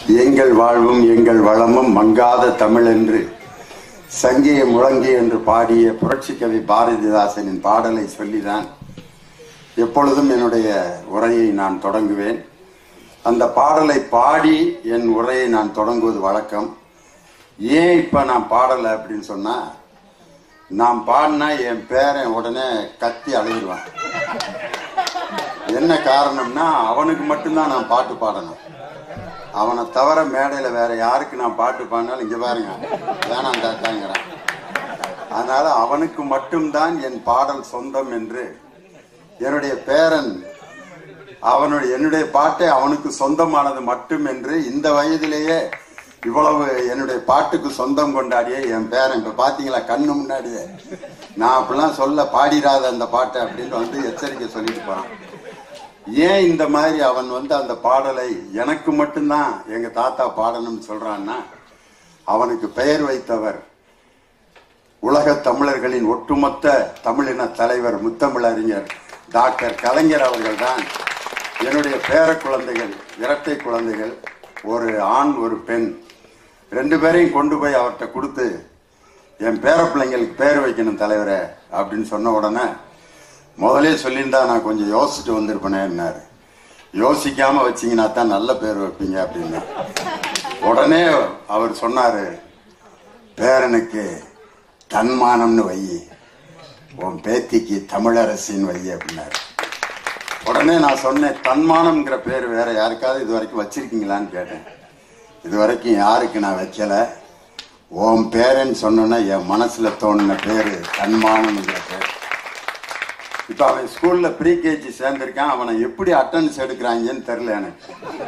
எங்கள் வாழ்வும் எங்கள் வளமும் மங்காத தமிழ் என்று சங்கிய முழங்கி என்று பாடிய புரட்சி கவி பாரதிதாசனின் பாடலை சொல்லிதான் எப்பொழுதும் என்னுடைய உரையை நான் தொடங்குவேன். அந்த பாடலை பாடி என் உரையை நான் தொடங்குவது வழக்கம். ஏன் இப்ப நான் பாடலை அப்படின்னு சொன்னா, நான் பாடினா என் பேரன் உடனே கத்தி அழுகிடுவான். என்ன காரணம்னா, அவனுக்கு மட்டும்தான் நான் பாட்டு பாடணும். அவனை தவிர மேடையில வேற யாருக்கு நான் பாட்டு பாடினாலும் இங்க பாருங்க வேணாம் தாத்தாங்கிறான். அதனால அவனுக்கு மட்டும்தான் என் பாடல் சொந்தம் என்று என்னுடைய பேரன் என்னுடைய பாட்டை அவனுக்கு சொந்தமானது மட்டும் என்று இந்த வயதிலேயே இவ்வளவு என்னுடைய பாட்டுக்கு சொந்தம் கொண்டாடிய என் பேரன் இப்ப பாத்தீங்களா கண்ணு முன்னாடியே நான் அப்படிலாம் சொல்ல பாடிடாத அந்த பாட்டை அப்படின்னு எச்சரிக்கை சொல்லிட்டு போறான். ஏன் இந்த மாதிரி அவன் அந்த பாடலை எனக்கு மட்டும்தான் எங்க தாத்தா பாடணும்னு சொல்றான்னா, அவனுக்கு பெயர் வைத்தவர் உலக தமிழர்களின் ஒட்டுமொத்த தமிழின தலைவர் முத்தமிழறிஞர் டாக்டர் கலைஞர் அவர்கள் தான். என்னுடைய பேர குழந்தைகள், இரட்டை குழந்தைகள், ஒரு ஆண் ஒரு பெண், ரெண்டு பேரையும் கொண்டு போய் அவர்கிட்ட கொடுத்து என் பேர பிள்ளைங்களுக்கு பேர் வைக்கணும் தலைவரே அப்படின்னு சொன்ன உடனே, முதலே சொல்லியிருந்தா நான் கொஞ்சம் யோசிச்சுட்டு வந்திருப்பேனேன்னாரு. யோசிக்காம வச்சீங்கன்னா தான் நல்ல பேர் வைப்பீங்க அப்படின்னு. உடனே அவர் சொன்னாரு, பேரனுக்கு தன்மானம்னு வை, உன் பேத்திக்கு தமிழரசின்னு வை அப்படின்னாரு. உடனே நான் சொன்னேன், தன்மானம்ங்கிற பேர் வேற யாருக்காவது இது வரைக்கும் வச்சிருக்கீங்களான்னு கேட்டேன். இது வரைக்கும் யாருக்கு நான் வைக்கல. உன் பேரன்னு சொன்னோன்னா என் மனசுல தோணுன பேரு தன்மானம்ங்கிற பேர். இப்ப அவன் ஸ்கூல்ல ப்ரீ கேஜி சேர்ந்திருக்கான். அவனை எப்படி அட்டன்ஸ் எடுக்கிறாங்கன்னு தெரியல எனக்கு.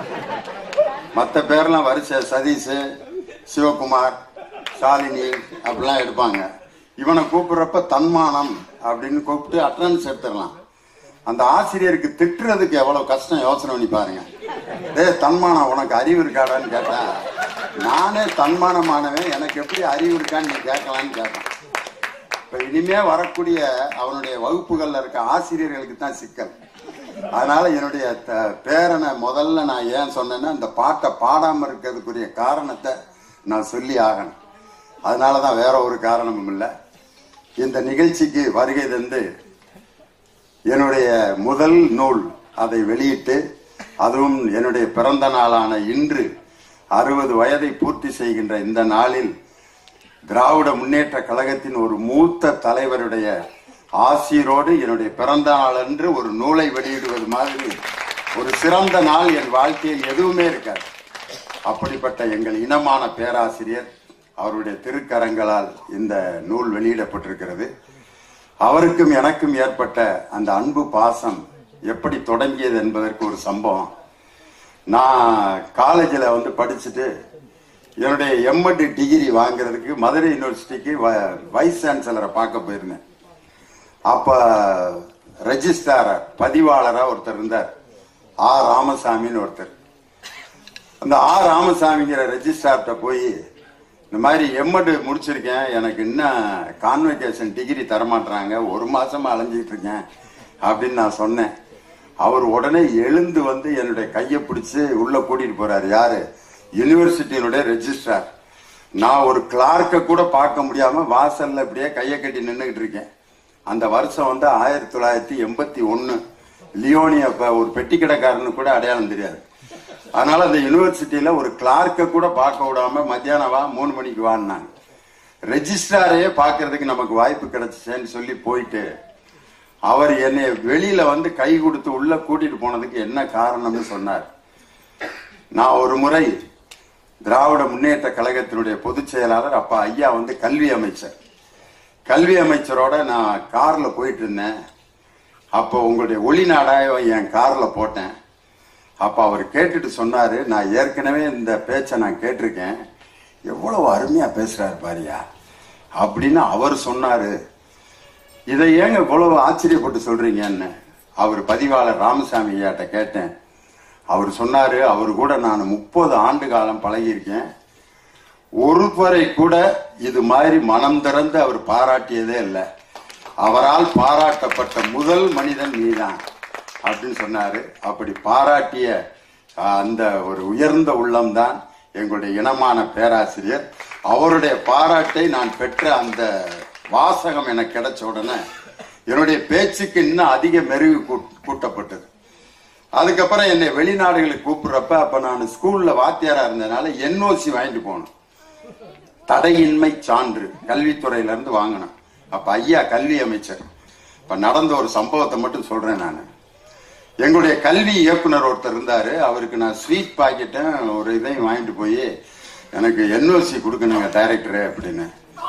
மற்ற பேர்லாம் வரிசை சதீஷ், சிவகுமார், சாலினி அப்படிலாம் எடுப்பாங்க. இவனை கூப்பிடுறப்ப தன்மானம் அப்படின்னு கூப்பிட்டு அட்டன்ஸ் எடுத்துடலாம். அந்த ஆசிரியருக்கு திட்டுறதுக்கு எவ்வளவு கஷ்டம் யோசனை பண்ணி பாருங்க. தன்மானம் உனக்கு அறிவு இருக்காடான்னு கேட்டா, நானே தன்மானமானவன், எனக்கு எப்படி அறிவு இருக்கான்னு நீ கேட்கலான்னு கேட்டேன். இப்ப இனிமே வரக்கூடிய அவனுடைய வகுப்புகள்ல இருக்க ஆசிரியர்களுக்கு தான் சிக்கல். அதனால என்னுடைய பேரனை முதல்ல நான் ஏன் சொன்னேன்னா, இந்த பாட்டை பாடாம இருக்கிறதுக்குரிய காரணத்தை நான் சொல்லி ஆகணும். அதனாலதான், வேற ஒரு காரணமும் இல்லை. இந்த நிகழ்ச்சிக்கு வருகை தந்து என்னுடைய முதல் நூல் அதை வெளியிட்டு, அதுவும் என்னுடைய பிறந்த நாளான இன்று 60 வயதை பூர்த்தி செய்கின்ற இந்த நாளில் திராவிட முன்னேற்ற கழகத்தின் ஒரு மூத்த தலைவருடைய ஆசிரோடு என்னுடைய பிறந்த நாள் அன்று ஒரு நூலை வெளியிடுவது மாதிரி ஒரு சிறந்த நாள் என் வாழ்க்கையில் எதுவுமே இருக்காது. அப்படிப்பட்ட எங்கள் இனமான பேராசிரியர் அவருடைய திருக்கரங்களால் இந்த நூல் வெளியிடப்பட்டிருக்கிறது. அவருக்கும் எனக்கும் ஏற்பட்ட அந்த அன்பு பாசம் எப்படி தொடங்கியது என்பதற்கு ஒரு சம்பவம். நான் காலேஜில் படிச்சுட்டு என்னுடைய எம்எட் டிகிரி வாங்குறதுக்கு மதுரை யூனிவர்சிட்டிக்கு வைஸ் சான்சலரை பார்க்க போயிருந்தேன். அப்ப ரெஜிஸ்ட்ரார் பதிவாளரா ஒருத்தர் இருந்தார், ஆர் ராமசாமின்னு ஒருத்தர். அந்த ஆர் ராமசாமிங்கிற ரெஜிஸ்ட்ரார்கிட்ட போய், இந்த மாதிரி எம்எட் முடிச்சிருக்கேன், எனக்கு இன்னும் கான்வெகேஷன் டிகிரி தரமாட்டாங்க, ஒரு மாசமா அலைஞ்சிட்டு இருக்கேன் அப்படின்னு நான் சொன்னேன். அவர் உடனே எழுந்து என்னுடைய கையை பிடிச்சு உள்ள கூட்டிட்டு போறாரு. யாரு? யூனிவர்சிட்டியினுடைய ரெஜிஸ்ட்ரார். நான் ஒரு கிளார்க்க கூட பார்க்க முடியாம வாசல்ல இப்படியே கையை கட்டி நின்றுகிட்டு இருக்கேன். அந்த வருஷம் 1981. லியோனிய ஒரு பெட்டி கடைக்காரனு கூட அடையாளம் தெரியாது. அதனால அந்த யூனிவர்சிட்டியில ஒரு கிளார்க்க கூட பார்க்க விடாம மத்தியானம் வா, 3 மணிக்கு வான்னாங்க. ரெஜிஸ்ட்ராரையே பார்க்கறதுக்கு நமக்கு வாய்ப்பு கிடைச்சேன்னு சொல்லி போயிட்டு, அவர் என்னை வெளியில கை கொடுத்து உள்ள கூட்டிட்டு போனதுக்கு என்ன காரணம்னு சொன்னார். நான் ஒரு முறை திராவிட முன்னேற்ற கழகத்தினுடைய பொதுச் செயலாளர், அப்ப ஐயா கல்வி அமைச்சர், கல்வி அமைச்சரோட நான் கார்ல போயிட்டு இருந்தேன். அப்போ உங்களுடைய ஒளிநாடாயம் என் கார்ல போட்டேன். அப்ப அவர் கேட்டுட்டு சொன்னாரு, நான் ஏற்கனவே இந்த பேச்சை நான் கேட்டிருக்கேன், எவ்வளவு அருமையா பேசுறாரு பாரியா அப்படின்னு அவர் சொன்னாரு. இதை ஏங்க இவ்வளவு ஆச்சரியப்பட்டு சொல்றீங்கன்னு அவர் பதிவாளர் ராமசாமி ஐயாட்ட கேட்டேன். அவர் சொன்னாரு, அவரு கூட நான் 30 ஆண்டு காலம் பழகியிருக்கேன், ஒருவரை கூட இது மாதிரி மனம் திறந்து அவர் பாராட்டியதே இல்லை, அவரால் பாராட்டப்பட்ட முதல் மனிதன் நீதான் அப்படின்னு சொன்னாரு. அப்படி பாராட்டிய அந்த ஒரு உயர்ந்த உள்ளம்தான் எங்களுடைய இனமான பேராசிரியர். அவருடைய பாராட்டை நான் பெற்ற அந்த வாசகம் எனக்கு கிடைச்ச உடனே என்னுடைய பேச்சுக்கு இன்னும் அதிக மெருகு கூட்டப்பட்டது. அதுக்கப்புறம் என்னை வெளிநாடுகளுக்கு கூப்பிடுறப்ப, அப்ப நான் ஸ்கூல்ல வாத்தியாரா இருந்ததுனால NOC வாங்கிட்டு போனேன். தடையின்மை சான்று கல்வித்துறையில இருந்து வாங்கினேன். அப்ப ஐயா கல்வி அமைச்சர். இப்ப நடந்த ஒரு சம்பவத்தை மட்டும் சொல்றேன். நான் எங்களுடைய கல்வி இயக்குனர் ஒருத்தர் இருந்தாரு. அவருக்கு நான் ஸ்வீட் பாக்கெட்டும் ஒரு இதையும் வாங்கிட்டு போய் எனக்கு NOC கொடுக்கணுங்க டைரக்டரு அப்படின்னு.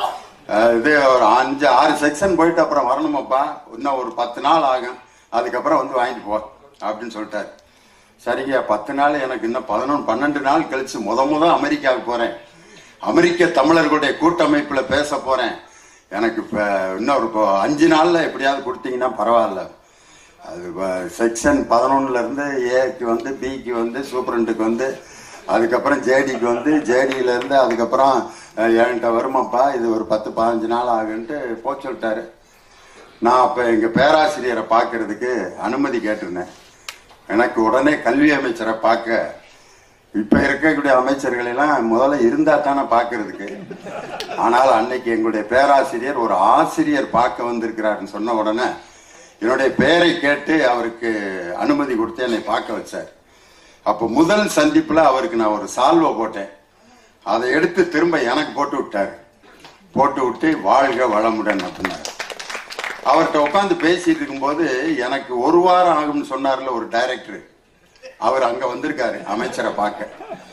இது ஒரு 5-6 செக்ஷன் போயிட்டு அப்புறம் வரணுமாப்பா, இன்னும் ஒரு 10 நாள் ஆகும், அதுக்கப்புறம் வந்து வாங்கிட்டு போ அப்படின்னு சொல்லிட்டாரு. சரிங்க, 10 நாள் எனக்கு இன்னும் 11-12 நாள் கழிச்சு முத அமெரிக்காவுக்கு போறேன். அமெரிக்க தமிழர்களுடைய கூட்டமைப்புல பேச போறேன். எனக்கு இப்ப இன்னொரு 5 நாள்ல எப்படியாவது கொடுத்தீங்கன்னா பரவாயில்ல. அது செக்ஷன் 11ல இருந்து ஏக்கு வந்து, பிக்கு வந்து, சூப்பரண்டுக்கு வந்து, அதுக்கப்புறம் ஜேடிக்கு வந்து, ஜேடியில இருந்து அதுக்கப்புறம் என்கிட்ட வருமாப்பா, இது ஒரு 10-15 நாள் ஆகுன்ட்டு போக சொல்லிட்டாரு. நான் அப்ப எங்க பேராசிரியரை பார்க்கறதுக்கு அனுமதி கேட்டிருந்தேன். எனக்கு உடனே கல்வி அமைச்சரை பார்க்க, இப்ப இருக்கக்கூடிய அமைச்சர்கள் எல்லாம் முதல்ல இருந்தா தானே பார்க்கறதுக்கு. ஆனால் அன்னைக்கு எங்களுடைய பேராசிரியர் ஒரு ஆசிரியர் பார்க்க வந்திருக்கிறாருன்னு சொன்ன உடனே என்னுடைய பெயரை கேட்டு அவருக்கு அனுமதி கொடுத்து என்னை பார்க்க வச்சார். அப்ப முதல் சந்திப்புல அவருக்கு நான் ஒரு சால்வை போட்டேன். அதை எடுத்து திரும்ப எனக்கு போட்டு விட்டாரு. போட்டு விட்டு வாழ்க வளமுடன் அப்படின்னாரு. அவர்கிட்ட உட்காந்து பேசிட்டு இருக்கும்போது எனக்கு 1 வாரம் ஆகும்னு சொன்னார்ல ஒரு டைரக்டர், அவர் அங்க வந்திருக்காரு அமைச்சரை பார்க்க.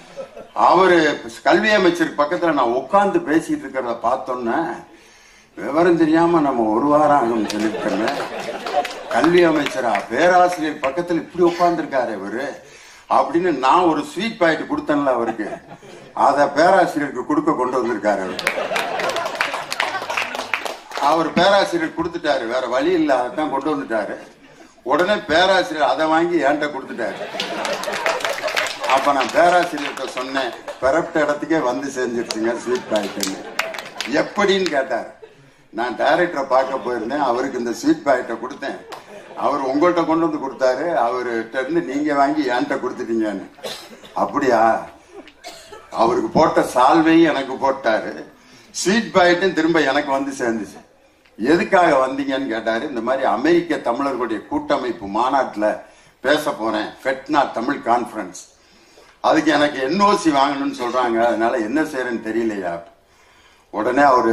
அவரு கல்வி அமைச்சருக்கு பக்கத்துல நான் உட்காந்து பேசிட்டு இருக்கிறத பார்த்தோன்னா, விவரம் தெரியாம நம்ம 1 வாரம் ஆகும்னு சொல்லிருக்கோங்க. கல்வி அமைச்சரா, பேராசிரியர் பக்கத்துல இப்படி உட்கார்ந்துருக்காரு இவரு அப்படின்னு நான் ஒரு ஸ்வீட் பாக்கெட் கொடுத்தேன்ல அவருக்கு, அத பேராசிரியருக்கு கொடுக்க கொண்டு வந்திருக்காரு. அவர் பேராசிரியர் கொடுத்துட்டாரு, வேற வழி இல்ல, அதான் கொண்டு வந்துட்டாரு. உடனே பேராசிரியர் அதை வாங்கி என்கிட்ட கொடுத்துட்டாரு. அப்ப நான் பேராசிரியர்கிட்ட சொன்னேன், பெறப்பட்ட இடத்துக்கே வந்து செஞ்சிருச்சுங்க ஸ்வீட் பாக்கெட். எப்படின்னு கேட்டார். நான் டைரக்டரை பார்க்க போயிருந்தேன், அவருக்கு இந்த ஸ்வீட் பாக்கெட்டை கொடுத்தேன், அவர் உங்கள்கிட்ட கொண்டு வந்து கொடுத்தாரு, அவர்கிட்ட இருந்து நீங்க வாங்கி என்கிட்ட கொடுத்துட்டீங்கன்னு. அப்படியா? அவருக்கு போட்ட சால்வையும் எனக்கு போட்டாரு, ஸ்வீட் பாக்கெட்டும் திரும்ப எனக்கு வந்து சேர்ந்துச்சு. எதுக்காக வந்தீங்கன்னு கேட்டாரு. இந்த மாதிரி அமெரிக்க தமிழர்களுடைய கூட்டமைப்பு மாநாட்டுல பேச போறேன், ஃபெட்னா தமிழ் கான்ஃபரன்ஸ், அதுக்கு எனக்கு NOC வாங்கணும்னு சொல்றாங்க, அதனால என்ன செய்யறேன்னு தெரியலையா. உடனே அவரு,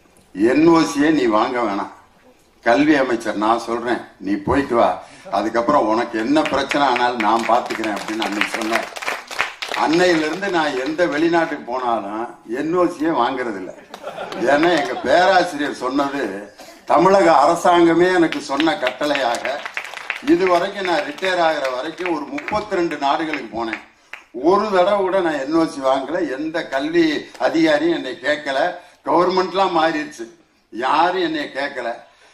NOCயே நீ வாங்க வேணாம், கல்வி அமைச்சர் நான் சொல்றேன், நீ போயிட்டு வா, அதுக்கப்புறம் உனக்கு என்ன பிரச்சனை ஆனாலும் நான் பாத்துக்கிறேன் அப்படின்னு அன்னைக்கு சொன்னேன். அன்னையில இருந்து நான் எந்த வெளிநாட்டுக்கு போனாலும் NOCயே வாங்குறது இல்லை. ஏன்னா எங்க பேராசிரியர் சொன்னது தமிழக அரசாங்கமே எனக்கு சொன்ன கட்டளையாக, இதுவரைக்கும் நான் ரிட்டையர் ஆகிற வரைக்கும் ஒரு 32 நாடுகளுக்கு போனேன். ஒரு தடவை கூட நான் NOC வாங்கல, எந்த கல்வி அதிகாரியும் என்னை கேட்கல. கவர்மெண்ட்லாம் மாறிடுச்சு, யாரும் என்னை கேட்கல.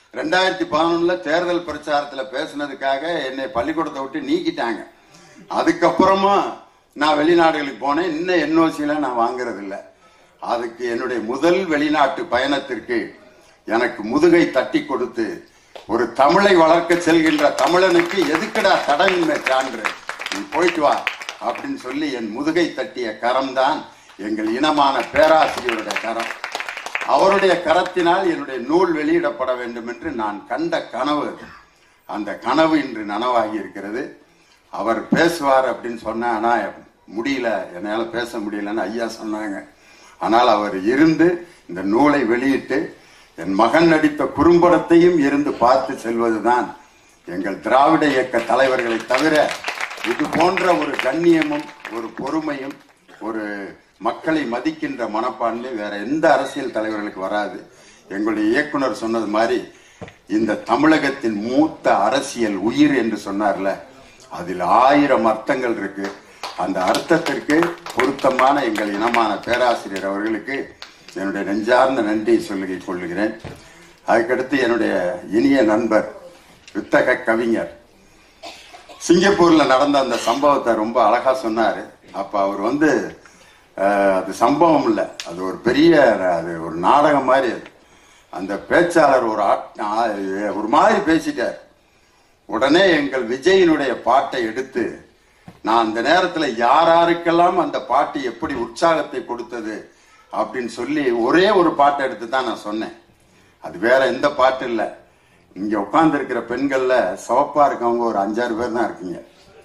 2011 தேர்தல் பிரச்சாரத்துல பேசினதுக்காக என்னை பள்ளிக்கூடத்தை விட்டு நீக்கிட்டாங்க. அதுக்கப்புறமா நான் வெளிநாடுகளுக்கு போனேன். இன்னும் NOCல நான் வாங்குறது இல்லை. அதுக்கு என்னுடைய முதல் வெளிநாட்டு பயணத்திற்கு எனக்கு முதுகை தட்டி கொடுத்து, ஒரு தமிழை வளர்க்க செல்கின்ற தமிழனுக்கு எதுக்குடா தடையின்மை சான்று, நீ போயிட்டு வா அப்படின்னு சொல்லி என் முதுகை தட்டிய கரம்தான் எங்கள் இனமான பேராசிரியருடைய கரம். அவருடைய கரத்தினால் என்னுடைய நூல் வெளியிடப்பட வேண்டும் என்று நான் கண்ட கனவு, அந்த கனவு இன்று நனவாகி இருக்கிறது. அவர் பேசுவார் அப்படின்னு சொன்ன, ஆனா முடியல, என்னால பேச முடியலன்னு ஐயா சொன்னாங்க. ஆனால் அவர் இருந்து இந்த நூலை வெளியிட்டு என் மகன் நடித்த குறும்படத்தையும் இருந்து பார்த்து செல்வதுதான் எங்கள் திராவிட இயக்க தலைவர்களை தவிர இது போன்ற ஒரு கண்ணியமும் ஒரு பொறுமையும் ஒரு மக்களை மதிக்கின்ற மனப்பான்மை வேற எந்த அரசியல் தலைவர்களுக்கு வராது. எங்களுடைய இயக்குனர் சொன்னது மாதிரி இந்த தமிழகத்தின் மூத்த அரசியல் உயிர் என்று சொன்னார்ல, அதில் 1000 அர்த்தங்கள் இருக்கு. அந்த அர்த்தத்திற்கு பொருத்தமான எங்கள் இனமான பேராசிரியர் அவர்களுக்கு என்னுடைய நெஞ்சார்ந்த நன்றியை சொல்லிக் கொள்கிறேன். அதுக்கடுத்து என்னுடைய இனிய நண்பர் வித்தக கவிஞர் சிங்கப்பூர்ல நடந்த அந்த சம்பவத்தை ரொம்ப அழகா சொன்னாரு. அப்ப அவர் வந்து அது சம்பவம் இல்லை, அது ஒரு பெரிய, அது ஒரு நாடகம் மாதிரி. அந்த பேச்சாளர் ஒரு மாதிரி பேசிட்டார். உடனே எங்கள் விஜயினுடைய பாட்டை எடுத்து நான் அந்த நேரத்துல யாராருக்கெல்லாம் அந்த பாட்டு எப்படி உற்சாகத்தை கொடுத்தது அப்படின்னு சொல்லி ஒரே ஒரு பாட்டை எடுத்து தான் நான் சொன்னேன். அது வேற எந்த பாட்டு இல்லை. இங்க உட்கார்ந்து இருக்கிற பெண்கள்ல சிவப்பா இருக்கவங்க ஒரு 5-6 பேர் தான் இருக்கீங்க.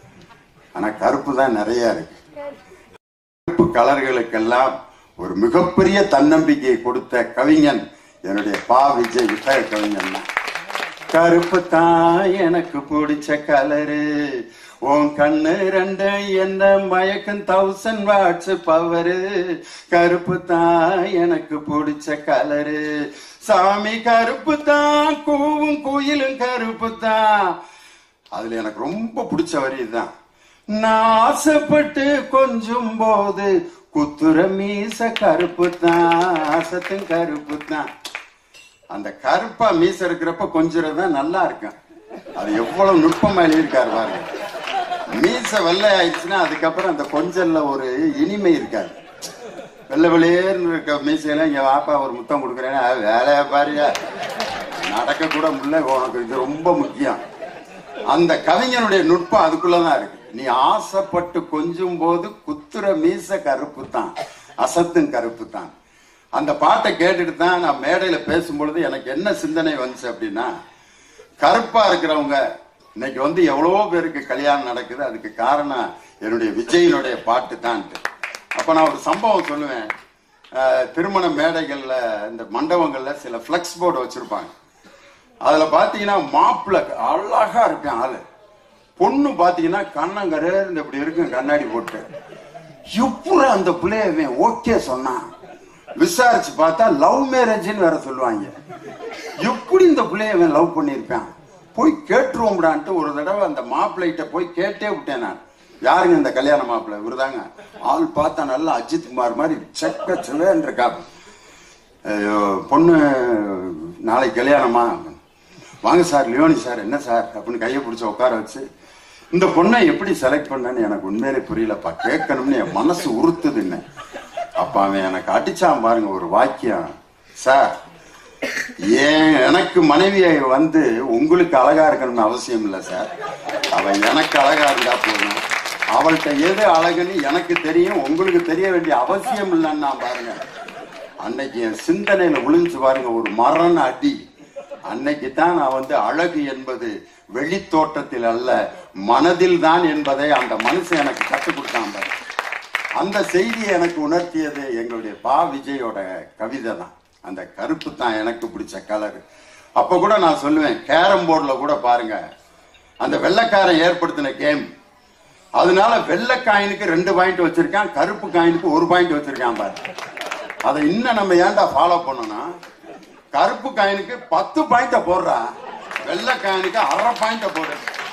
ஆனா கருப்பு தான் நிறைய இருக்கு. கருப்பு கலர்களுக்கெல்லாம் ஒரு மிகப்பெரிய தன்னம்பிக்கையை கொடுத்த கவிஞன் என்னுடைய பா. விஜய் விட்டய கவிஞன் தான். கருப்பு தான் எனக்கு பிடிச்ச கலரு, உன் கண்ணு 2 என்ன மயக்கம் 1000 வாட்ஸ் பவரு. கருப்பு தான் எனக்கு பிடிச்ச கலரு, சாமி கருப்பு தான், கூவும் குயிலும் கருப்பு தான். அதுல எனக்கு ரொம்ப பிடிச்ச வரி தான். நான் ஆசைப்பட்டு கொஞ்சம் போது குத்துற மீச கருப்பு தான், ஆசத்தும் கருப்பு தான். அந்த கருப்பா மீச இருக்கிறப்ப கொஞ்சம் நல்லா இருக்கும். அது எவ்வளவு நுட்பமா எழுதியிருக்காரு பாருங்க. மீச வெள்ளை ஆயிடுச்சுன்னா அதுக்கப்புறம் அந்த கொஞ்சல்ல ஒரு இனிமை இருக்காது. வெள்ளை வெளியேன்னு இருக்க மீசையில இங்க வாப்பா ஒரு முத்தம் கொடுக்குறேன்னா வேலையா பாரியா, நடக்க கூட முடியல, உனக்கு இது ரொம்ப முக்கியம். அந்த கவிஞனுடைய நுட்பம் அதுக்குள்ளதான் இருக்கு. நீ ஆசைப்பட்டு கொஞ்சம் போது குத்துற மீச கருப்பு தான், அசத்தும் கருப்பு தான். அந்த பாட்டை கேட்டுட்டு தான் நான் மேடையில பேசும்பொழுது எனக்கு என்ன சிந்தனை வந்துச்சு அப்படின்னா, கருப்பா இருக்கிறவங்க இன்னைக்கு எவ்வளவோ பேருக்கு கல்யாணம் நடக்குது. அதுக்கு காரணம் என்னுடைய விஜயினுடைய பாட்டு தான். அப்ப நான் ஒரு சம்பவம் சொல்லுவேன். திருமண மேடைகள்ல இந்த மண்டபங்கள்ல சில பிளக்ஸ் போர்டு வச்சிருப்பாங்க. அதுல பாத்தீங்கன்னா மாப்பிள்ளை அழகா இருப்பேன் ஆளு, பொண்ணு பாத்தீங்கன்னா கண்ணங்கரேர்ந்து இப்படி இருக்கும் கண்ணாடி போட்டு. எப்படி அந்த பிள்ளைய ஓகே சொன்னான், விசாரிச்சு பார்த்தா லவ் மேரேஜ்னு வேற சொல்லுவாங்க. எப்படி இந்த பிள்ளைய லவ் பண்ணிருப்பான், போய் கேட்டுருவோம்டான்ட்டு ஒரு தடவை அந்த மாப்பிள்ளைகிட்ட போய் கேட்டே விட்டேன் நான். யாருங்க இந்த கல்யாண மாப்பிள்ளை? இவருதாங்க. ஆள் பார்த்தா நல்லா அஜித் குமார் மாதிரி செக்க செவேன்னு இருக்கா. பொண்ணு நாளைக்கு கல்யாணமா, வாங்க சார் லியோனி சார், என்ன சார் அப்படின்னு கையை பிடிச்ச உட்கார வச்சு, இந்த பொண்ணை எப்படி செலக்ட் பண்ணன்னு எனக்கு உண்மையிலே புரியலப்பா, கேட்கணும்னு என் மனசு உறுத்துதுன்னு. அப்ப அவன் எனக்கு அடிச்சான் பாருங்க ஒரு வாக்கியம். சார், எனக்கு மனைவியை உங்களுக்கு அழகா இருக்கணும்னு அவசியம் இல்லை சார், அவன் எனக்கு அழகா இருந்தா போதும். அவள்கிட்ட எது அழகுன்னு எனக்கு தெரியும், உங்களுக்கு தெரிய வேண்டிய அவசியம் இல்லைன்னா பாருங்க. அன்னைக்கு என் சிந்தனையில விழுந்து பாருங்க ஒரு மரண அடி. அன்னைக்கு தான் நான் அழகு என்பது வெளித்தோட்டத்தில் அல்ல மனதில் தான் என்பதை அந்த மனுஷன் எனக்கு கற்றுக் கொடுத்தான் பாருங்க. அந்த செய்தியை எனக்கு உணர்த்தியது எங்களுடைய பா. விஜயோட கவிதை தான். அந்த கருப்பு தான் எனக்கு பிடிச்ச கலர். அப்ப கூட நான் சொல்லுவேன், கேரம் போர்டுல கூட பாருங்க, அந்த வெள்ளைக்காரன் ஏற்படுத்தின கேம், அதனால வெள்ளை காயினுக்கு 2 பாயிண்ட் வச்சிருக்கான், கருப்பு காயினுக்கு 1 பாயிண்ட் வச்சிருக்கான் பாரு. அதை இன்னும் நம்ம ஏன்டா ஃபாலோ பண்ணோம்னா, கருப்பு காயினுக்கு 10 பாயிண்ட போடுறா, வெள்ளை காயினுக்கு 1/2 பாயிண்ட போடுற,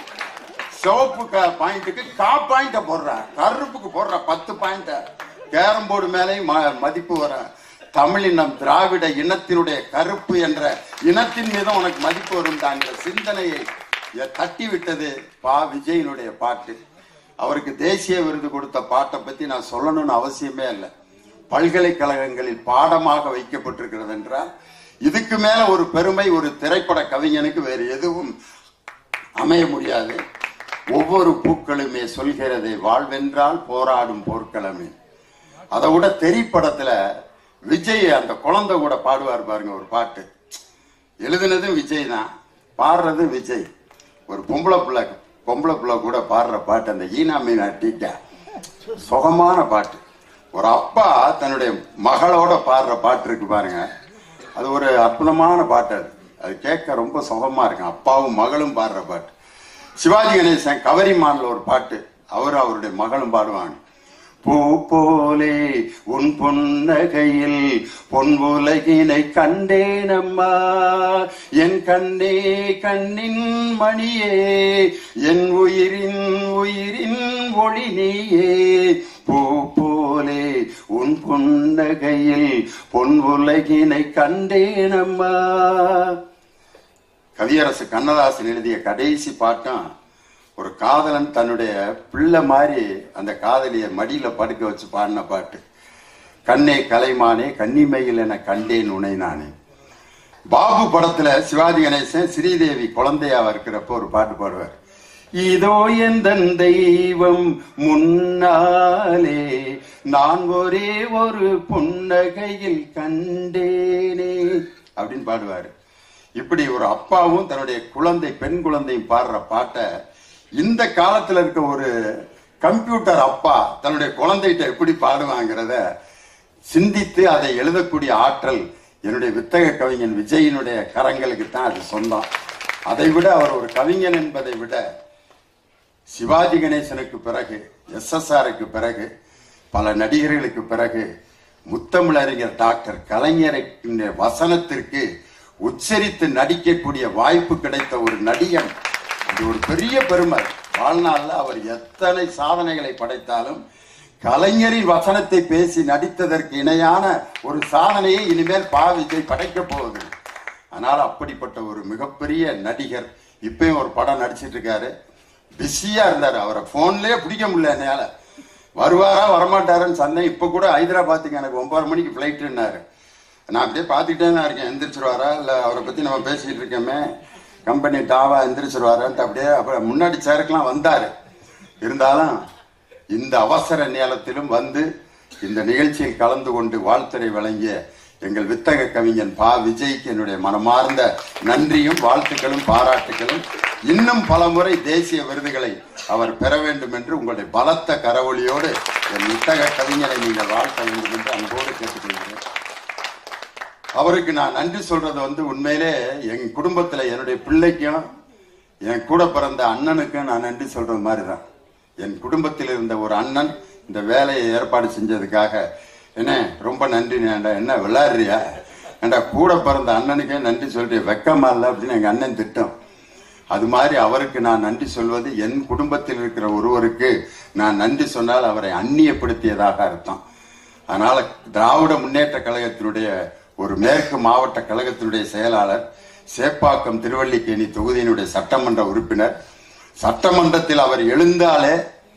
சிவப்பு பாயிண்ட்டுக்கு 1/4 பாயிண்ட போடுற, கருப்புக்கு போடுற 10 பாயிண்ட. கேரம் போர்டு மேலேயும் மதிப்பு வர. தமிழினம் திராவிட இனத்தினுடைய கருப்பு என்ற இனத்தின் மீதும் உனக்கு மதிப்பு வரும். தாங்கிற சிந்தனையை தட்டி விட்டது பா. விஜயினுடைய பாட்டு. அவருக்கு தேசிய விருது கொடுத்த பாட்டை பத்தி நான் சொல்லணும்னு அவசியமே இல்லை. பல்கலைக்கழகங்களில் பாடமாக வைக்கப்பட்டிருக்கிறது என்றால் இதுக்கு மேல ஒரு பெருமை ஒரு திரைப்பட கவிஞனுக்கு வேறு எதுவும் அமைய முடியாது. ஒவ்வொரு பூக்களுமே சொல்கிறதே வாழ்வென்றால் போராடும் போர்க்களமே. அதை விட திரைப்படத்துல விஜய் அந்த குழந்தை கூட பாடுவார் பாருங்க ஒரு பாட்டு. எழுதுனதும் விஜய் தான், பாடுறது விஜய். ஒரு பொம்பளை பிள்ளை கூட பாடுற பாட்டு அந்த ஈனா மீனா டீக்கா, சுகமான பாட்டு. ஒரு அப்பா தன்னுடைய மகளோட பாடுற பாட்டு இருக்கு பாருங்க, அது ஒரு அற்புதமான பாட்டு. அது கேட்க ரொம்ப சுகமா இருக்கும். அப்பாவும் மகளும் பாடுற பாட்டு. சிவாஜி கணேசன் கவரிமான்ல ஒரு பாட்டு, அவருடைய மகளும் பாடுவாங்க. பூ போலே உன் பொன்னகையில் பொன்வுலகினை கண்டேனம்மா, என் கண்ணே கண்ணின் மணியே, என் உயிரின் உயிரின் ஒளி நீயே. பூ போலே உன் பொன்னகையில் பொன்வுலகினை கண்டேனம்மா. கவியரசு கண்ணதாசன் எழுதிய கடைசி பாட்டம் ஒரு காதலன் தன்னுடைய பிள்ளை மாதிரி அந்த காதலிய மடியில படுக்க வச்சு பாடின பாட்டு. கண்ணே கலைமானே கன்னிமையில் என கண்டேன் உனை நானே. பாபு படத்துல சிவாஜி கணேசன் ஸ்ரீதேவி குழந்தையா இருக்கிறப்ப ஒரு பாட்டு பாடுவார். இதோ எந்தன் தெய்வம் முன்னாலே நான் ஒரே ஒரு புன்னகையில் கண்டேனே அப்படின்னு பாடுவாரு. இப்படி ஒரு அப்பாவும் தன்னுடைய குழந்தை பெண் குழந்தையும் பாடுற பாட்டை இந்த காலத்துல இருக்க ஒரு கம்ப்யூட்டர் அப்பா தன்னுடைய குழந்தைகிட்ட எப்படி பாடுவாங்கிறத சிந்தித்து அதை எழுதக்கூடிய ஆற்றல் என்னுடைய வித்தக கவிஞன் விஜயினுடைய கரங்களுக்கு தான் அது சொந்தம். அதை விட அவர் ஒரு கவிஞன் என்பதை விட சிவாஜி கணேசனுக்கு பிறகு, SSRக்கு பிறகு, பல நடிகர்களுக்கு பிறகு, முத்தமிழறிஞர் டாக்டர் கலைஞரின் வசனத்திற்கு உச்சரித்து நடிக்கக்கூடிய வாய்ப்பு கிடைத்த ஒரு நடிகன். இது ஒரு பெரிய பெருமை. வாழ்நாளில் அவர் எத்தனை சாதனைகளை படைத்தாலும் கலைஞரின் வசனத்தை பேசி நடித்ததற்கு இணையான ஒரு சாதனையை இனிமேல் விஜய் படைக்க போகுது. அதனால அப்படிப்பட்ட ஒரு மிகப்பெரிய நடிகர். இப்பயும் ஒரு படம் நடிச்சிட்டு இருக்காரு. பிஸியா இருந்தாரு. அவரை போன்லயே பிடிக்க முடியல. என்னால வருவாரா வரமாட்டாருன்னு சொன்னேன். இப்ப கூட ஹைதராபாத்துக்கு எனக்கு 9 மணிக்கு பிளைட்டுன்னாரு. நான் அப்படியே பார்த்துக்கிட்டே தான் இருக்கேன். எந்திரிச்சிருவாரா இல்ல அவரை பத்தி நம்ம பேசிட்டு இருக்கோமே கம்பெனி டாவா எந்திரிச்சிருவாரான்ட்டு அப்படியே அப்புறம் முன்னாடி சேருக்கெல்லாம் வந்தாரு. இருந்தாலும் இந்த அவசர நேரத்திலும் வந்து இந்த நிகழ்ச்சியில் கலந்து கொண்டு வாழ்த்துரை வழங்கிய எங்கள் வித்தக கவிஞன் விஜய்க்கு என்னுடைய மனமார்ந்த நன்றியும் வாழ்த்துக்களும் பாராட்டுகளும். இன்னும் பல முறை தேசிய விருதுகளை அவர் பெற வேண்டும் என்று உங்களுடைய பலத்த கரவொலியோடு என் வித்தக கவிஞரை நீங்கள் வாழ்த்த வேண்டும் என்று அன்போடு கேட்டுக்கொள்கிறேன். அவருக்கு நான் நன்றி சொல்றது உண்மையிலே என் குடும்பத்துல என்னுடைய பிள்ளைக்கும் என் கூட பிறந்த அண்ணனுக்கும் நான் நன்றி சொல்றது மாதிரிதான். என் குடும்பத்தில் இருந்த ஒரு அண்ணன் இந்த வேலையை ஏற்பாடு செஞ்சதுக்காக என்ன ரொம்ப நன்றி. என்ன விளையாடுறியா ஏண்டா கூட பிறந்த அண்ணனுக்கே நன்றி சொல்றிய வெக்கமா இல்லை அப்படின்னு எங்க அண்ணன் திட்டம். அது மாதிரி அவருக்கு நான் நன்றி சொல்வது என் குடும்பத்தில் இருக்கிற ஒருவருக்கு நான் நன்றி சொன்னால் அவரை அந்நியப்படுத்தியதாக அர்த்தம். அதனால திராவிட முன்னேற்ற கழகத்தினுடைய ஒரு மேற்கு மாவட்ட கழகத்தினுடைய செயலாளர், சேப்பாக்கம் திருவல்லிக்கேணி தொகுதியினுடைய சட்டமன்ற உறுப்பினர், சட்டமன்றத்தில் அவர் எழுந்தாலே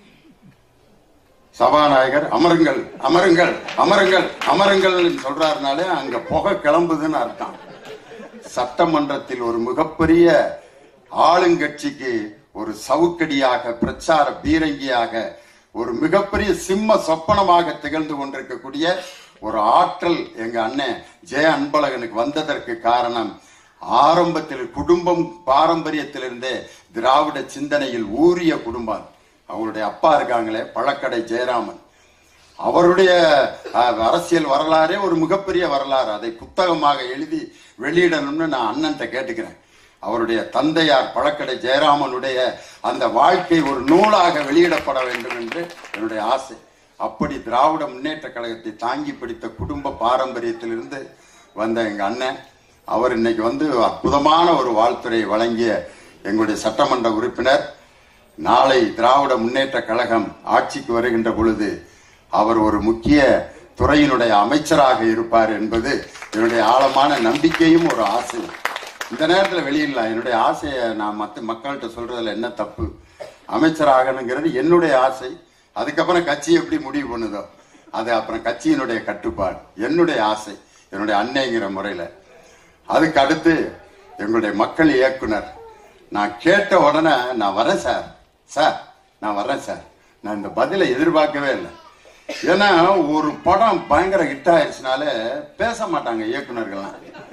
சபாநாயகர் அமருங்கள் அமருங்கள் அமருங்கள் அமருங்கள் சொல்றாருனாலே அங்க புகை கிளம்புதுன்னு அர்த்தம். சட்டமன்றத்தில் ஒரு மிகப்பெரிய ஆளுங்கட்சிக்கு ஒரு சவுக்கடியாக, பிரச்சார பீரங்கியாக, ஒரு மிகப்பெரிய சிம்ம சொப்பனமாக திகழ்ந்து கொண்டிருக்கக்கூடிய ஒரு ஆற்றல் எங்க அண்ணன் ஜெய அன்பழகனுக்கு வந்ததற்கு காரணம் ஆரம்பத்தில் குடும்பம் பாரம்பரியத்திலிருந்தே திராவிட சிந்தனையில் ஊறிய குடும்பம். அவங்களுடைய அப்பா இருக்காங்களே பழக்கடை ஜெயராமன், அவருடைய அரசியல் வரலாறே ஒரு மிகப்பெரிய வரலாறு. அதை புத்தகமாக எழுதி வெளியிடணும்னு நான் அண்ணன்ட்ட கேட்டுக்கிறேன். அவருடைய தந்தையார் பழக்கடை ஜெயராமனுடைய அந்த வாழ்க்கை ஒரு நூலாக வெளியிடப்பட வேண்டும் என்று என்னுடைய ஆசை. அப்படி திராவிட முன்னேற்ற கழகத்தை தாங்கி பிடித்த குடும்ப பாரம்பரியத்திலிருந்து வந்த எங்க அண்ணன் அவர் இன்னைக்கு அற்புதமான ஒரு வாழ்த்துரை வழங்கிய எங்களுடைய சட்டமன்ற உறுப்பினர். நாளை திராவிட முன்னேற்ற கழகம் ஆட்சிக்கு வருகின்ற பொழுது அவர் ஒரு முக்கிய துறையினுடைய அமைச்சராக இருப்பார் என்பது என்னுடைய ஆழமான நம்பிக்கையும் ஒரு ஆசை. இந்த நேரத்தில் வெளியிடலாம். என்னுடைய ஆசையை நான் மற்ற மக்கள்கிட்ட சொல்றதுல என்ன தப்பு? அமைச்சராகணுங்கிறது என்னுடைய ஆசை. அதுக்கப்புறம் கட்சி எப்படி முடிவு பண்ணுதோ அது அப்புறம் கட்சியினுடைய கட்டுப்பாடு. என்னுடைய ஆசை என்னுடைய அன்னைங்கிற முறையில. அதுக்கு அடுத்து எங்களுடைய மக்கள் இயக்குனர், நான் கேட்ட உடனே நான் வரேன் சார், சார் நான் வர்றேன் சார். நான் இந்த பதிலை எதிர்பார்க்கவே இல்லை. ஏன்னா ஒரு படம் பயங்கர ஹிட் ஆயிடுச்சுனாலே பேச மாட்டாங்க இயக்குனர்கள்லாம்.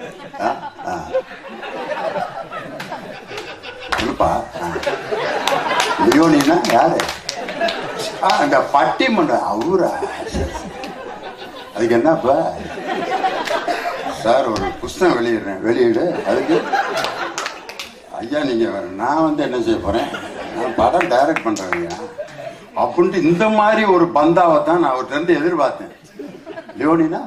லியோனினா யாரு? அந்த பட்டிமன்றம் அவரா? அதுக்கு என்னப்ப சார் ஒரு புஸ்தகம் வெளியிடுறேன், வெளியிடு. அதுக்கு ஐயா நீங்க நான் என்ன செய்ய போறேன், நான் படம் டைரக்ட் பண்றேன் அப்படின்ட்டு இந்த மாதிரி ஒரு பந்தாவை தான் நான் அவர்கிட்ட இருந்து எதிர்பார்த்தேன். லியோனினா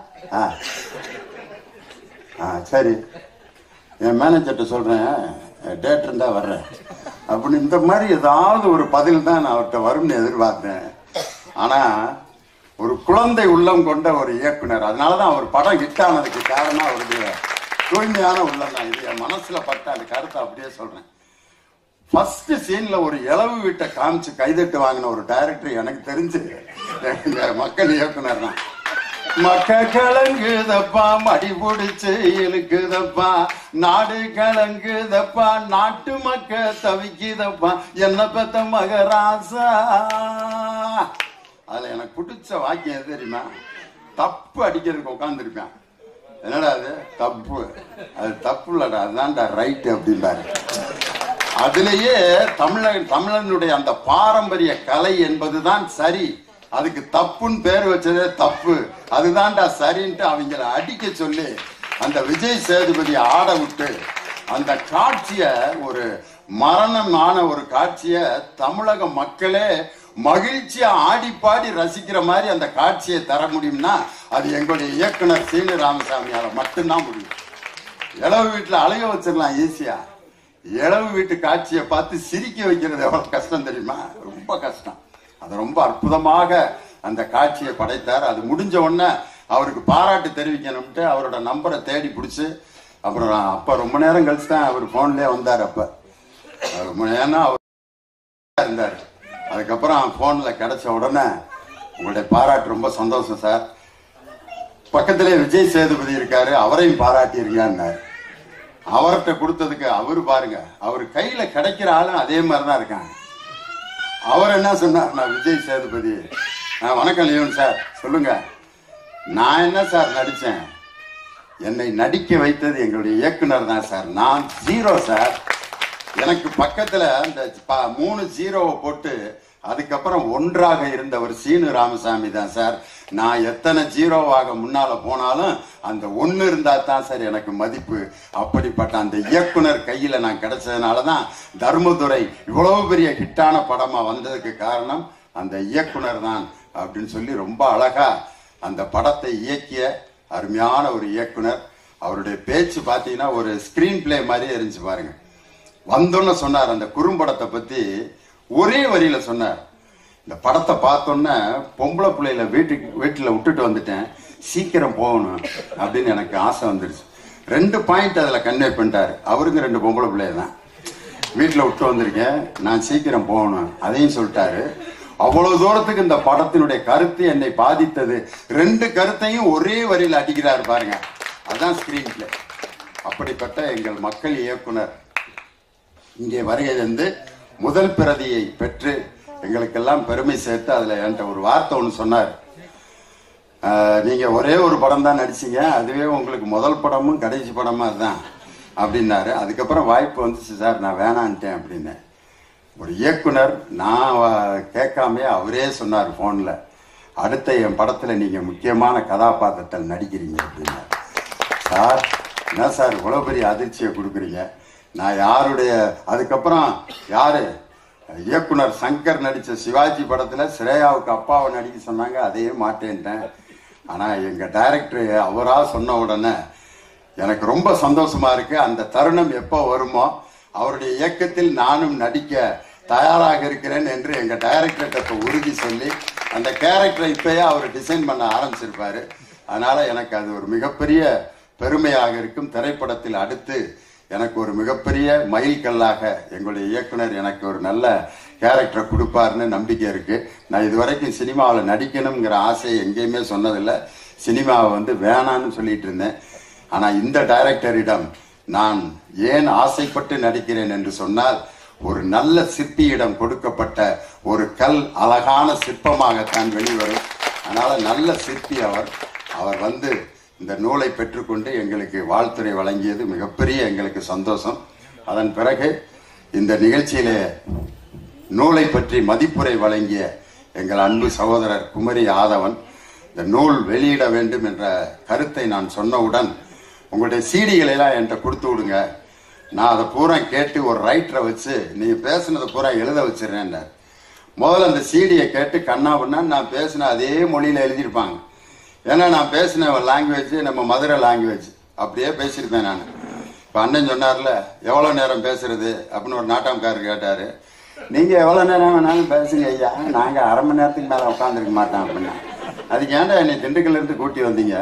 சரி என் மேனேஜர்கிட்ட சொல்றேன் டேட் இருந்தா வர்றேன் அப்படின்னு இந்த மாதிரி ஏதாவது ஒரு பதில் தான் நான் அவர்கிட்ட வரும்னு எதிர்பார்த்தேன். ஆனா ஒரு குழந்தை உள்ளம் கொண்ட ஒரு இயக்குனர். அதனாலதான் அவர் படம் ஹிட் ஆனதுக்கு காரணம் அவருடைய தூய்மையான உள்ளம் தான். இது என் மனசுல பட்ட அந்த கருத்தை அப்படியே சொல்றேன். ஃபர்ஸ்ட் சீன்ல ஒரு இளவு வீட்டை காமிச்சு கைதட்டு வாங்கின ஒரு டைரக்டர் எனக்கு தெரிஞ்சு மக்கள் இயக்குனர் தான். மக்க கலங்குதப்பா, மடி பிடிச்சு இழுக்குதப்பா, நாடு கலங்குதப்பா, நாட்டு மக்க தவிக்குதப்பா, என்ன பெத்த மகராசா. அதுல எனக்கு பிடிச்ச வாக்கியம் எது தெரியுமா? தப்பு அடிக்கிறதுக்கு உட்காந்துருப்பேன். என்னடா அது தப்பு? அது தப்பு இல்லடா, அதுதான்டா ரைட்டு அப்படின்பாரு. அதுலயே தமிழனுடைய அந்த பாரம்பரிய கலை என்பதுதான் சரி, அதுக்கு தப்புன்னு பேர் வச்சதே தப்பு, அதுதான்டா சரின்ட்டு அவங்கள அடிக்க சொல்லி அந்த விஜய் சேதுபதி ஆட விட்டு அந்த காட்சிய, ஒரு மரணமான ஒரு காட்சிய தமிழக மக்களே மகிழ்ச்சியா ஆடி பாடி ரசிக்கிற மாதிரி அந்த காட்சியை தர முடியும்னா அது எங்களுடைய இயக்குனர் சீனு ராமசாமியால மட்டும்தான் முடியும். இளவு வீட்டுல அழுக வச்சிடலாம் ஈஸியா, இளவு வீட்டு காட்சியை பார்த்து சிரிக்க வைக்கிறது எவ்வளவு கஷ்டம் தெரியுமா? ரொம்ப கஷ்டம். அது ரொம்ப அற்புதமாக அந்த காட்சியை படைத்தார். அது முடிஞ்ச உடனே அவருக்கு பாராட்டு தெரிவிக்கணும்ட்டு அவரோட நம்பரை தேடி பிடிச்சி, அப்புறம் அப்ப ரொம்ப நேரம் கழிச்சு தான் அவர் போன்லயே வந்தார். அப்ப ரொம்ப நேரம் அவர் இருந்தார். அதுக்கப்புறம் போன்ல கிடைச்ச உடனே, உங்களுடைய பாராட்டு ரொம்ப சந்தோஷம் சார், பக்கத்திலே விஜய் சேதுபதி இருக்காரு, அவரையும் பாராட்டி இருக்கான்னாரு. அவர்கிட்ட கொடுத்ததுக்கு அவரு பாருங்க, அவர் கையில கிடைக்கிற ஆளும் அதே மாதிரிதான் இருக்காங்க. அவர் என்ன சொன்னார்? நான் விஜய் சேதுபதி, வணக்கம் லியோன் சார், சொல்லுங்க. நான் என்ன சார் நடிச்சேன்? என்னை நடிக்க வைத்தது எங்களுடைய இயக்குனர் தான் சார், நான் 0 சார். எனக்கு பக்கத்துல அந்த 3 0 போட்டு அதுக்கப்புறம் 1ஆக இருந்தவர் சீனு ராமசாமி தான் சார். நான் எத்தனை 0வாக முன்னால போனாலும் அந்த 1 இருந்தா தான் சார் எனக்கு மதிப்பு. அப்படிப்பட்ட அந்த இயக்குனர் கையில நான் கிடைச்சதுனாலதான் தர்மதுரை இவ்வளவு பெரிய ஹிட்டான படமா வந்ததுக்கு காரணம் அந்த இயக்குனர் தான் அப்படின்னு சொல்லி ரொம்ப அழகா அந்த படத்தை இயக்கிய அருமையான ஒரு இயக்குனர். அவருடைய பேச்சு பாத்தீங்கன்னா ஒரு ஸ்கிரீன் பிளே மாதிரியே இருந்துச்சு பாருங்க. வந்தோன்னு சொன்னார், அந்த குறும்படத்தை பத்தி ஒரே வரியில சொன்னார். இந்த படத்தை பார்த்தோன்னே பொம்பளை பிள்ளையில வீட்டுல விட்டுட்டு வந்துட்டேன், சீக்கிரம் போகணும் அப்படின்னு எனக்கு ஆசை வந்துருச்சு. 2 பாயிண்ட் அதுல கன்வே பண்ணிட்டாரு. அவருக்கு 2 பொம்பளை பிள்ளைய தான் வீட்டுல விட்டு வந்திருக்கேன், நான் சீக்கிரம் போகணும் அதையும் சொல்லிட்டாரு. அவ்வளவு தூரத்துக்கு இந்த படத்தினுடைய கருத்து என்னை பாதித்தது. 2 கருத்தையும் ஒரே வரியில அடிக்கிறாரு பாருங்க, அதுதான் ஸ்கிரீன் பிளே. அப்படிப்பட்ட எங்கள் மக்கள் இயக்குனர் இங்கே வருகை வந்து முதல் பிரதியை பெற்று எங்களுக்கெல்லாம் பெருமை சேர்த்து அதுல என்கிட்ட ஒரு வார்த்தை ஒன்று சொன்னார். நீங்க ஒரே ஒரு படம் தான் நடிச்சீங்க, அதுவே உங்களுக்கு முதல் படமும் கடைசி படமும் அதுதான் அப்படின்னாரு. அதுக்கப்புறம் வாய்ப்பு வந்துச்சு சார், நான் வேணான்ட்டேன் அப்படின்னு. ஒரு இயக்குனர் நான் கேட்காமே அவரே சொன்னார் போன்ல, அடுத்த என் படத்துல நீங்க முக்கியமான கதாபாத்திரத்தில் நடிக்கிறீங்க அப்படின்னாரு. சார் என்ன சார் இவ்வளவு பெரிய அதிர்ச்சியை கொடுக்குறீங்க? நான் யாருடைய, அதுக்கப்புறம் யாரு இயக்குனர் சங்கர் நடிச்ச சிவாஜி படத்துல ஸ்ரேயாவுக்கு அப்பாவை நடிக்க சொன்னாங்க, அதையே மாட்டேன்ட்டேன். ஆனா எங்க டைரக்டர் அவரா சொன்ன உடனே எனக்கு ரொம்ப சந்தோஷமா இருக்கு. அந்த தருணம் எப்போ வருமோ அவருடைய இயக்கத்தில் நானும் நடிக்க தயாராக இருக்கிறேன் என்று எங்க டைரக்டர்கிட்ட உறுதி சொல்லி அந்த கேரக்டரை இப்பயே அவர் டிசைன் பண்ண ஆரம்பிச்சிருப்பாரு. அதனால எனக்கு அது ஒரு மிகப்பெரிய பெருமையாக இருக்கும். திரைப்படத்தில் அடுத்து எனக்கு ஒரு மிகப்பெரிய மைல்கல்லாக எங்களுடைய இயக்குனர் எனக்கு ஒரு நல்ல கேரக்டரை கொடுப்பாருன்னு நம்பிக்கை இருக்கு. நான் இதுவரைக்கும் சினிமாவில் நடிக்கணுங்கிற ஆசையை எங்கேயுமே சொன்னதில்லை. சினிமாவை வேணான்னு சொல்லிட்டு இருந்தேன். ஆனா இந்த டைரக்டரிடம் நான் ஏன் ஆசைப்பட்டு நடிக்கிறேன் என்று சொன்னால், ஒரு நல்ல சிற்பியிடம் கொடுக்கப்பட்ட ஒரு கல் அழகான சிற்பமாகத்தான் வெளிவரும். அதனால நல்ல சிற்பி அவர் இந்த நூலை பெற்றுக்கொண்டு எங்களுக்கு வாழ்த்துரை வழங்கியது மிகப்பெரிய எங்களுக்கு சந்தோஷம். அதன் பிறகு இந்த நிகழ்ச்சியிலே நூலை பற்றி மதிப்புரை வழங்கிய எங்கள் அன்பு சகோதரர் குமரி ஆதவன், இந்த நூல் வெளியிட வேண்டும் என்ற கருத்தை நான் சொன்னவுடன், உங்களுடைய சீடிகளை எல்லாம் என்கிட்ட கொடுத்து விடுங்க, நான் அதை பூரா கேட்டு ஒரு ரைட்டரை வச்சு நீங்க பேசுனதை பூரா எழுத வச்சிடறேன். முதல்ல அந்த சீடியை கேட்டு கண்ணா பண்ணா நான் பேசின அதே மொழியில எழுதியிருப்பாங்க. ஏன்னா நான் பேசின லாங்குவேஜ் நம்ம மதுரை லாங்குவேஜ் அப்படியே பேசியிருப்பேன் நான். இப்போ அண்ணன் சொன்னார்ல எவ்வளவு நேரம் பேசுறது அப்படின்னு ஒரு நாட்டாம்காரர் கேட்டாரு. நீங்க எவ்வளவு நேரம் வேணாலும் பேசுங்க ஐயா, நாங்க அரை மணி நேரத்துக்கு மேல உட்காந்துருக்க மாட்டோம் அப்படின்னா. அதுக்கு ஏன்டா என்னை திண்டுக்கல்ல இருந்து கூட்டி வந்தீங்க?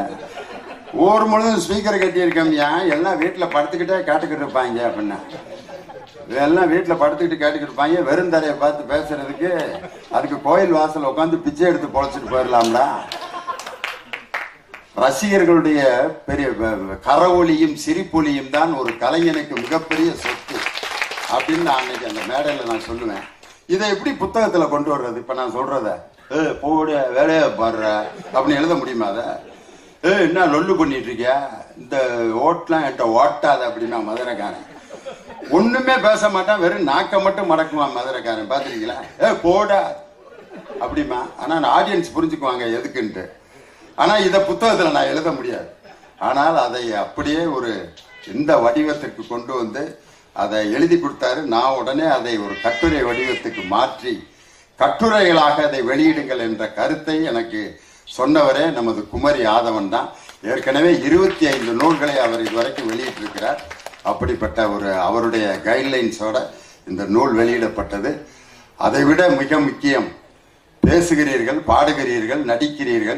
ஊர் முழுதும் ஸ்பீக்கரை கட்டி இருக்கோம்யா, எல்லாம் வீட்டுல படுத்துக்கிட்டே கேட்டுக்கிட்டு இருப்பாங்க அப்படின்னா. எல்லாம் வீட்டுல படுத்துக்கிட்டு கேட்டுக்கிட்டு இருப்பாங்க, வெறும் தரையை பார்த்து பேசுறதுக்கு அதுக்கு கோயில் வாசல் உட்காந்து பிச்சை எடுத்து பொழைச்சிட்டு போயிடலாம்டா. ரசிகர்களுடைய பெரிய கரவொலியும் சிரிப்பொலியும் தான் ஒரு கலைஞனுக்கு மிகப்பெரிய சொத்து அப்படின்னு நான் அன்னைக்கு அந்த மேடையில் நான் சொல்லுவேன். இதை எப்படி புத்தகத்துல கொண்டு வர்றது? இப்ப நான் சொல்றத போட வேலையை பாடுற அப்படின்னு எழுத முடியுமா? அதை என்ன லொல்லு பண்ணிட்டு இருக்கியா, இந்த ஓட்டெல்லாம் என்கிட்ட ஓட்டாத அப்படின்னா மதுரைக்காரன் ஒண்ணுமே பேச மாட்டான், வெறும் நாக்க மட்டும் மடக்குவான் மதுரைக்காரன். பாத்துருக்கீங்களா? போட அப்படிமா. ஆனா ஆடியன்ஸ் புரிஞ்சுக்குவாங்க எதுக்குன்ட்டு. ஆனா இத புத்தகத்துல நான் எழுத முடியாது. ஆனால் அதை அப்படியே ஒரு இந்த வடிவத்திற்கு கொண்டு வந்து அதை எழுதி கொடுத்தாரு. நான் உடனே அதை ஒரு கட்டுரை வடிவத்துக்கு மாற்றி கட்டுரைகளாக அதை வெளியிடுங்கள் என்ற கருத்தை எனக்கு சொன்னவரே நமது குமரி ஆதவன் தான். ஏற்கனவே 25 நூல்களை அவர் இதுவரைக்கும் வெளியிட்டிருக்கிறார். அப்படிப்பட்ட ஒரு அவருடைய கைட்லைன்ஸோட இந்த நூல் வெளியிடப்பட்டது. அதை விட மிக முக்கியம், பேசுகிறீர்கள், பாடுகிறீர்கள், நடிக்கிறீர்கள்,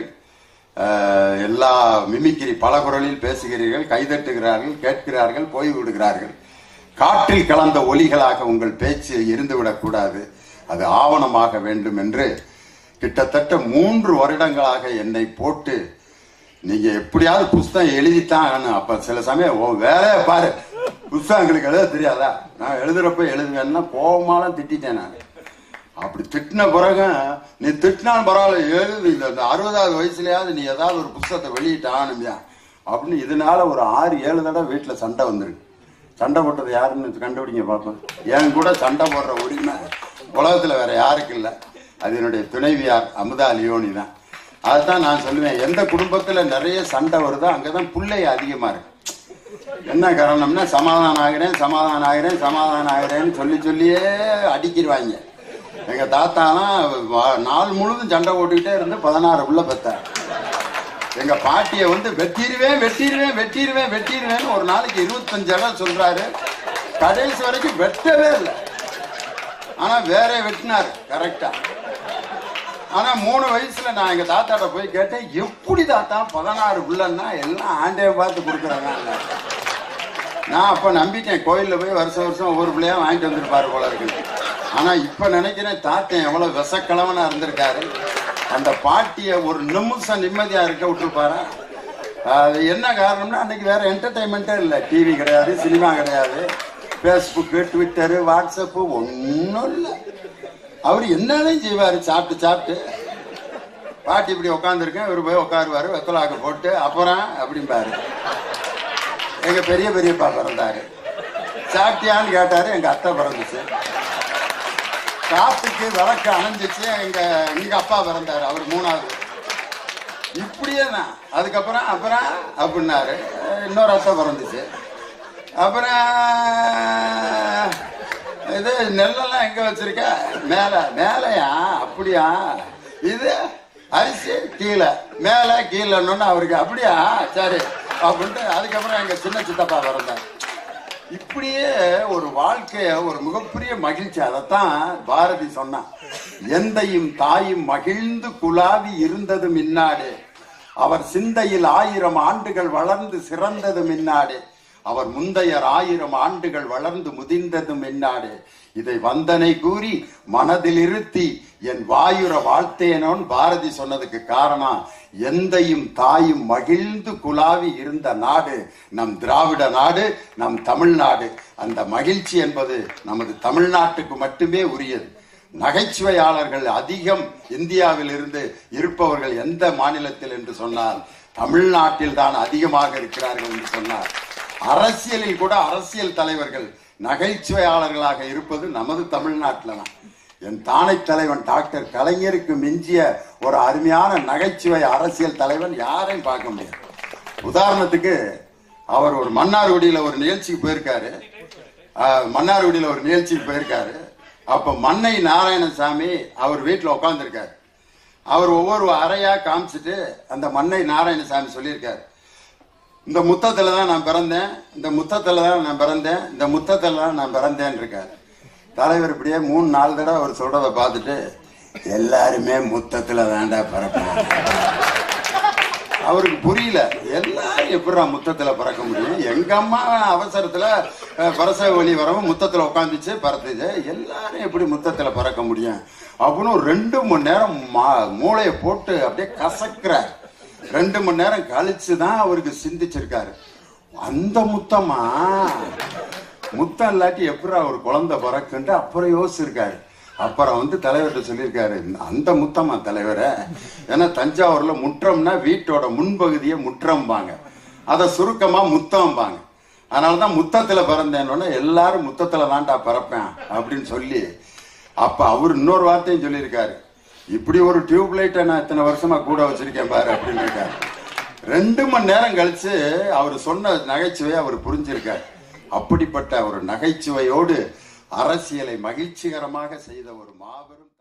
எல்லா மிமிக்கிரி பல குரலில் பேசுகிறீர்கள், கைதட்டுகிறார்கள், கேட்கிறார்கள், போய் விடுகிறார்கள். காற்றில் கலந்த ஒலிகளாக உங்கள் பேச்சு இருந்துவிடக்கூடாது, அது ஆவணமாக வேண்டும் என்று கிட்டத்தட்ட 3 வருடங்களாக என்னை போட்டு நீங்க எப்படியாவது புஸ்தகம் எழுதித்தான். அப்ப சில சமயம் வேலையை பாரு, புஸ்தகங்களுக்கு எழுத தெரியாதா, நான் எழுதுறப்ப எழுதுவேன்னா கோபமாலாம் திட்டேன் நான். அப்படி திட்டின பிறகு நீ திட்டினாலும் பரவாயில்ல எழுது, இந்த 60வது வயசுலயாவது நீ ஏதாவது ஒரு புஸ்தகத்தை வெளியிட்டு ஆகணுமியா அப்படின்னு. இதனால ஒரு 6-7 தடவை வீட்டுல சண்டை வந்துருக்கு. சண்டை போட்டது யாருன்னு கண்டுபிடிங்க பார்ப்போம். என் கூட சண்டை போடுற உரிமை உலகத்துல வேற யாருக்கு இல்லை. அது என்னுடைய துணைவியார் அமுதா லியோனி தான். அதுதான் நான் சொல்லுவேன், எந்த குடும்பத்துல நிறைய சண்டை வருதோ அங்கதான் பிள்ளை அதிகமா இருக்கு. என்ன காரணம்னா சமாதானம் ஆகிறேன் சமாதானம் ஆகிறேன் சமாதானம் ஆகிறேன்னு சொல்லி சொல்லியே அடிக்கிடுவாங்க. எங்க தாத்தாலாம் நாள் முழுதும் சண்டை போட்டுக்கிட்டே இருந்து 16 புள்ள பெத்தார். எங்க பாட்டியை வந்து வெட்டிடுவேன் வெட்டிடுவேன் வெட்டிடுவேன் வெட்டிடுவேன்னு ஒரு நாளைக்கு 25 இடம் சொல்றாரு. கடைசி வரைக்கும் வெட்டவே இல்லை. ஆனா வேற வெட்டினாரு கரெக்டா. ஆனா 3 வயசுல நான் எங்க தாத்தாட்ட போய் கேட்டேன், எப்படி தாத்தா 16 புள்ளன்னா எல்லாம் ஆண்டைய பார்த்து கொடுக்குறாங்க. நான் அப்ப நம்பிட்டேன், கோயில்ல போய் வருஷம் வருஷம் ஒவ்வொரு பிள்ளையா வாங்கிட்டு வந்துருப்பாரு போல இருக்கு. ஆனா இப்ப நினைக்கிறேன் தாத்தன் எவ்வளவு விசக்கிழவனா இருந்திருக்காரு. அந்த பாட்டிய ஒரு நிமிஷம் நிம்மதியா இருக்க விட்டுருப்பாரு. அது என்ன காரணம்னா அன்னைக்கு வேற என்டர்டைன்மெண்ட்டே இல்லை. டிவி கிடையாது, சினிமா கிடையாது, பேஸ்புக்கு, ட்விட்டரு, வாட்ஸ்அப்பு ஒன்னும் இல்லை. அவரு என்னதான் செய்வாரு, சாப்பிட்டு சாப்பிட்டு பாட்டி இப்படி உட்காந்துருக்கேன், இவரு போய் உட்காருவாரு, வெத்தலாக்க போட்டு அப்புறம் அப்படிம்பாரு. எங்க பெரிய பெரியப்பா பிறந்தாரு. சாப்பிட்டியான்னு கேட்டாரு, எங்க அத்தை பிறந்துச்சு. காத்துக்கு விளக்கு அணைஞ்சிச்சு, எங்க அப்பா பிறந்தாரு, அவர் 3வது. இப்படியே தான். அதுக்கப்புறம் அப்புறம் அப்படின்னாரு, இன்னொரு அத்தை பிறந்துச்சு. அப்புறம் இது நெல்லெல்லாம் எங்க வச்சிருக்க, மேல மேலையா, அப்படியா, இது அரிசி கீழே, மேல கீழேன்னு அவருக்கு அப்படியா சரி அப்படின்ட்டு. அதுக்கப்புறம் எங்க சின்ன சித்தப்பா பிறந்தார். இப்படியே ஒரு வாழ்க்கைய ஒரு மிகப்பெரிய மகிழ்ச்சி. அதைத்தான் பாரதி சொன்னான், எந்தையும் தாயும் மகிழ்ந்து குலாவி இருந்தது மின்னாடு, அவர் சிந்தையில் 1000 ஆண்டுகள் வளர்ந்து சிறந்தது மின்னாடு, அவர் முந்தையர் 1000 ஆண்டுகள் வளர்ந்து முதிர்ந்ததும் என்னாடு, இதை வந்தனை கூறி மனதில் இருத்தி என் வாயுர வாழ்த்தேனோன் பாரதி சொன்னதுக்கு காரணம், எந்தையும் தாயும் மகிழ்ந்து குலாவி இருந்த நாடு நம் திராவிட நாடு, நம் தமிழ்நாடு. அந்த மகிழ்ச்சி என்பது நமது தமிழ்நாட்டுக்கு மட்டுமே உரியது. நகைச்சுவையாளர்கள் அதிகம் இந்தியாவில் இருந்து இருப்பவர்கள் எந்த மாநிலத்தில் என்று சொன்னால் தமிழ்நாட்டில் தான் அதிகமாக இருக்கிறார்கள் என்று சொன்னார். அரசியலில் கூட அரசியல் தலைவர்கள் நகைச்சுவையாளர்களாக இருப்பது நமது தமிழ்நாட்டில் தான். என் தானை தலைவன் டாக்டர் கலைஞருக்கு மிஞ்சிய ஒரு அருமையான நகைச்சுவை அரசியல் தலைவன் யாரையும் பார்க்க முடியாது. உதாரணத்துக்கு அவர் ஒரு மன்னார்குடியில ஒரு நிகழ்ச்சிக்கு போயிருக்காரு. அப்ப மன்னை நாராயணசாமி அவர் வீட்டுல உட்கார்ந்துருக்காரு. அவர் ஒவ்வொரு அறையா காமிச்சிட்டு அந்த மன்னை நாராயணசாமி சொல்லியிருக்காரு, இந்த முத்தத்துல தான் நான் பிறந்தேன், இந்த முத்தத்துல தான் நான் பிறந்தேன், இந்த முத்தத்துல தான் நான் பிறந்தேன் இருக்காரு. தலைவர் இப்படியே 3-4 தடவை அவர் சொல்றதை பார்த்துட்டு, எல்லாருமே முத்தத்துல தாண்டா பிறப்பாங்க. அவருக்கு புரியல, எல்லாரும் எப்படா முத்தத்துல பிறக்க முடியும், எங்க அம்மா அவசரத்துல பிரசவ வலி வரவும் முத்தத்துல உட்காந்துச்சு பிறந்துச்சு, எல்லாரும் எப்படி முத்தத்துல பிறக்க முடியும் அப்படின்னு ஒரு 2 மணி நேரம் மூளையை போட்டு அப்படியே கசக்கிறார். 2 மணி நேரம் கழிச்சுதான் அவருக்கு சிந்திச்சிருக்காரு. அந்த முத்தமா முத்தம் இல்லாட்டி எப்படி ஒரு குழந்தை பிறக்குன்ட்டு அப்புறம் யோசிச்சிருக்காரு. அப்புறம் தலைவர்கிட்ட சொல்லியிருக்காரு, அந்த முத்தமா தலைவரை, ஏன்னா தஞ்சாவூர்ல முற்றம்னா வீட்டோட முன்பகுதியை முற்றம்பாங்க, அதை சுருக்கமா முத்தம்பாங்க. அதனாலதான் முத்தத்துல பிறந்தேன்னு எல்லாரும் முத்தத்துல தான்டா பிறப்பேன் அப்படின்னு சொல்லி, அப்ப அவர் இன்னொரு வார்த்தையும் சொல்லியிருக்காரு, இப்படி ஒரு டியூப் லைட்டை நான் இத்தனை வருஷமா கூட வச்சிருக்கேன் பாரு அப்படின்னு இருக்காரு. 2 மணி நேரம் கழிச்சு அவர் சொன்ன நகைச்சுவையை அவர் புரிஞ்சிருக்காரு. அப்படிப்பட்ட ஒரு நகைச்சுவையோடு அரசியலை மகிழ்ச்சிகரமாக செய்த ஒரு மாபெரும்